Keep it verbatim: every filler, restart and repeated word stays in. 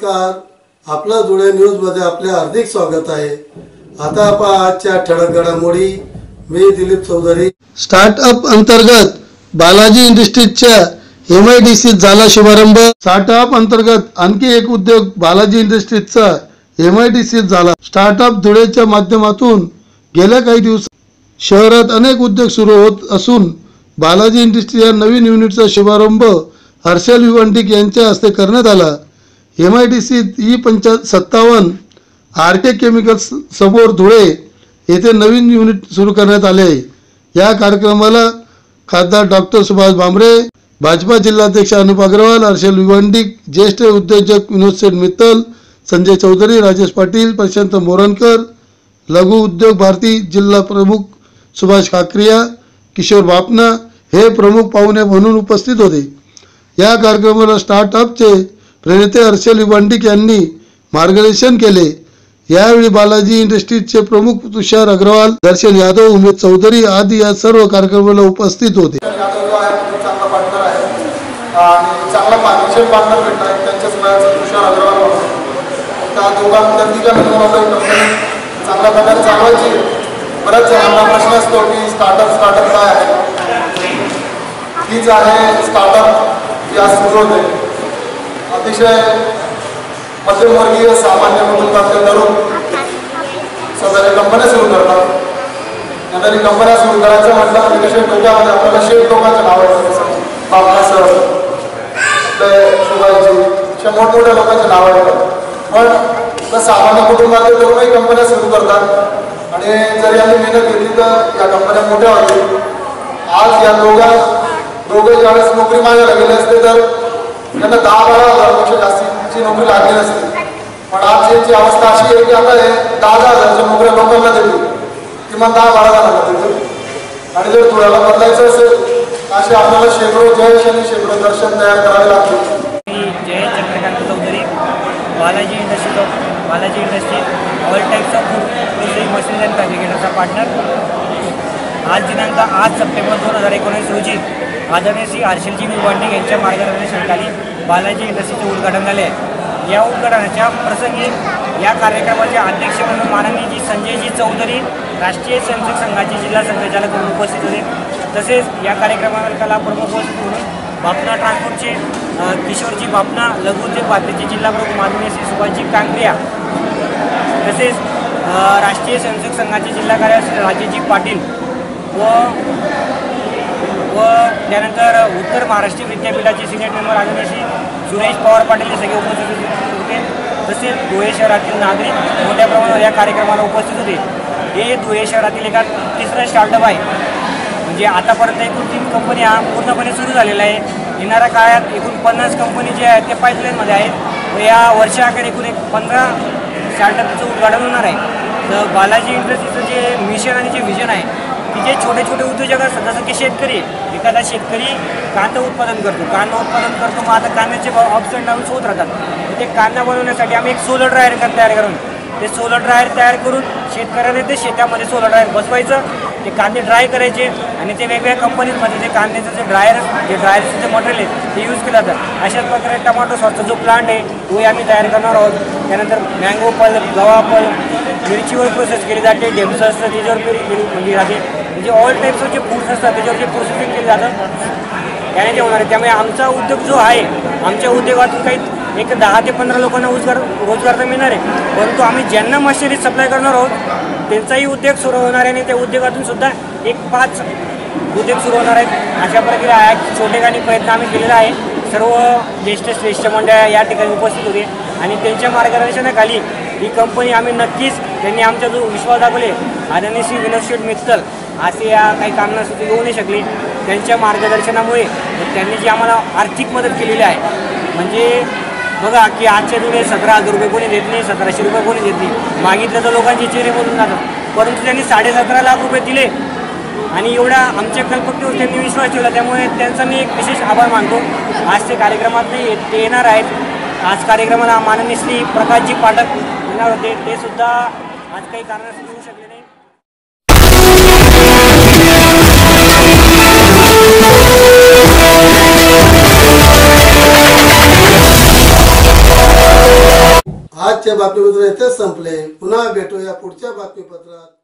नमस्कार, आपलं धुळे न्यूज मध्ये आपले हार्दिक स्वागत आहे। आता आपण आजच्या ठळक घडामोडी। मी दिलीप चौधरी। स्टार्टअप अंतर्गत बालाजी इंडस्ट्रीजच्या एम आय डी सी झाला शुभारंभ। स्टार्टअप अंतर्गत आणखी एक उद्योग बालाजी इंडस्ट्रीजचा एम आय डी सी झाला। स्टार्टअप धुळेच्या माध्यमातून गेल्या काही दिवसात शहरात अनेक उद्योग सुरू होत असून बालाजी इंडस्ट्री या नवीन युनिटचा शुभारंभ हर्षल विवंटिक यांच्या हस्ते करण्यात आला। M I D C E पंचा सत्तावन्न आर के केमिकल्स समोर धुळे येथे नवीन युनिट सुरू करण्यात आले। या कार्यक्रमाला खासदार डॉक्टर सुभाष भामरे, भाजपा जिल्हाध्यक्ष अनुप अग्रवाल, हर्षल विवंटिक, ज्येष्ठ उद्योजक विनोद सेठ मित्तल, संजय चौधरी, राजेश पाटील, प्रशांत मोरणकर, लघु उद्योग भारती जिल्हा प्रमुख सुभाष काकरिया, किशोर बापना हे प्रमुख पाहुणे म्हणून उपस्थित होते। या कार्यक्रमाला स्टार्टअपचे प्रणेते हर्षल विवंटिक यांनी मार्गदर्शन केले। यावेळी बालाजी इंडस्ट्रीजचे प्रमुख तुषार अग्रवाल, दर्शन यादव, उमेश चौधरी आदी या सर्व कार्यक्रमाला उपस्थित होते। बऱ्याच जणांना प्रश्न असतो की स्टार्टअप स्टार्टअप काय आहे। हीच आहे स्टार्टअप जी आज सुरू होते। अतिशय मध्यमवर्गीय सामान्य कुटुंबातले तरुण स्वतःच्या कंपन्या सुरू करतात। नंतर कंपन्या सुरू करायचं म्हटलं तर विशेष डोक्यामध्ये आपल्याला शेठ लोकांचं नाव येतं, बाबा सर, सुभाषजी, अशा मोठमोठ्या लोकांचे नाव येतात। पण सामान्य कुटुंबातले तरुणही कंपन्या सुरू करतात आणि जर यांनी मेहनत घेतली तर या कंपन्या मोठ्या होतील। आज या दोघा दोघे ज्यावेळेस नोकरी मागायला गेले असते तर त्यांना दहा बारा हजारपेक्षा जास्तीची नोकरी लागली नसते। पण आज यांची अवस्था अशी आहे की आता हे दहा दहा हजारच्या नोकऱ्या लोकांना देतील, किमान दहा बारा जणांना देतील। आणि जर थोड्याला बदलायचं असेल असे आपल्याला शेकडो जयश आणि शेकडो दर्शन तयार करावे लागतील। Jay Chandrakant Chaudhari, Balaji industry Balaji industry all types of processing machine and फॅब्रिकेटरचा पार्टनर। आज दिनांक आठ सप्टेंबर दोन हजार एकोणीस रोजी आदरणीय श्री हर्षलजी विवंटिक यांच्या मार्गदर्शनाखाली बालाजी इंडस्ट्रीचे उद्घाटन झाले आहे। या उद्घाटनाच्या प्रसंगी या कार्यक्रमाचे अध्यक्ष म्हणून माननीय जी संजयजी चौधरी, राष्ट्रीय स्वयंसेवक संघाचे जिल्हा संचालक म्हणून उपस्थित होते। तसेच या कार्यक्रमाला प्रमुख उपस्थित म्हणून बापना ट्रान्सपोर्टचे किशोरजी बापना, लघु उद्योग भारतीचे जिल्हा प्रमुख माननीय श्री सुभाषजी काकरिया, तसेच राष्ट्रीय स्वयंसेवक संघाचे जिल्हा कार्याध्यक्ष राजेशजी पाटील व व त्यानंतर उत्तर महाराष्ट्र विद्यापीठाचे सिनेट मेंबर आदरणीय श्री सुरेश पवार पाटील हे सगळे उपस्थित होते। तसेच धुळे शहरातील नागरिक मोठ्या प्रमाणावर या कार्यक्रमाला उपस्थित होते। हे धुळे शहरातील एका तिसरं स्टार्टअप आहे। म्हणजे आतापर्यंत एकूण तीन कंपनी हा पूर्णपणे सुरू झालेला आहे। येणाऱ्या काळात एकूण पन्नास कंपनी जे आहेत ते पाईपलाईनमध्ये आहेत व या वर्षाखेर एकूण एक पंधरा स्टार्टअपचं उद्घाटन होणार आहे। तर बालाजी इंडस्ट्रीचं जे मिशन आणि जे विजन आहे की जे छोटे छोटे उद्योजक असतात, जसं की शेतकरी, एखादा शेतकरी कांदा उत्पादन करतो कांदा उत्पादन करतो मग आता कांद्याचे भाव अप्स अँड डाऊन्स होत राहतात। ते कांदा बनवण्यासाठी आम्ही एक सोलर ड्रायर तयार करून ते सोलर ड्रायर तयार करून शेतकऱ्याने ते शेतामध्ये सोलर ड्रायर बसवायचं, ते कांदे ड्राय करायचे आणि ते वेगवेगळ्या कंपनीजमध्ये ते कांद्याचं जे ड्रायर जे ड्रायरचं जे मटेरियल आहे ते यूज केलं जातं। अशाच प्रकारे टमाटो सॉसचा जो प्लांट आहे तोही आम्ही तयार करणार आहोत। त्यानंतर मँगो पल, गवा पल, मिरचीवर प्रोसेस केली जाते, डेम्स असतं त्याच्यावर केली म्हणजे जाते, म्हणजे ऑल टाईप्स जे फूड्स असतात त्याच्यावर जे प्रोसेसिंग केली जातं त्याने ते होणार आहे। त्यामुळे आमचा उद्योग जो आहे, आमच्या उद्योगातून काही एक दहा ते पंधरा लोकांना रोजगार रोजगार तर मिळणार आहे, परंतु आम्ही ज्यांना मशिनरी सप्लाय करणार आहोत त्यांचाही उद्योग सुरू होणार आहे आणि त्या उद्योगातून सुद्धा एक पाच उद्योग सुरू होणार आहेत। अशा प्रकारे आहे छोटेखानी प्रयत्न आम्ही केलेला आहे। सर्व ज्येष्ठ श्रेष्ठ मंडळ या ठिकाणी उपस्थित होते आणि त्यांच्या मार्गदर्शनाखाली ही कंपनी आम्ही नक्कीच, त्यांनी आमचा जो विश्वास दाखवले आदरणीय श्री विनोद सेठ मित्तल असे या काही कारणासाठी येऊ नाही शकले, त्यांच्या मार्गदर्शनामुळे त्यांनी जी आम्हाला आर्थिक मदत केलेली आहे, म्हणजे बघा की आजच्या दिवशी सतरा हजार रुपये कोणी देत नाही, सतराशे रुपये कोणी देत नाही, मागितलं तर लोकांचे चेहरे बोलून जातात, परंतु त्यांनी साडे सतरा लाख रुपये दिले आणि एवढा आमच्या कल्पकतेवर त्यांनी विश्वास ठेवला। त्यामुळे त्यांचा मी एक विशेष आभार मानतो। आज ते कार्यक्रमात नाही ते येणार आहेत। आज कार्यक्रमाला माननीय श्री प्रकाशजी पाठक येणार होते, ते सुद्धा आज काही कारणासाठी येऊ शकले नाही। आजचे बातमीपत्र इथेच संपले. पुन्हा भेटूया पुढच्या बातमीपत्रात.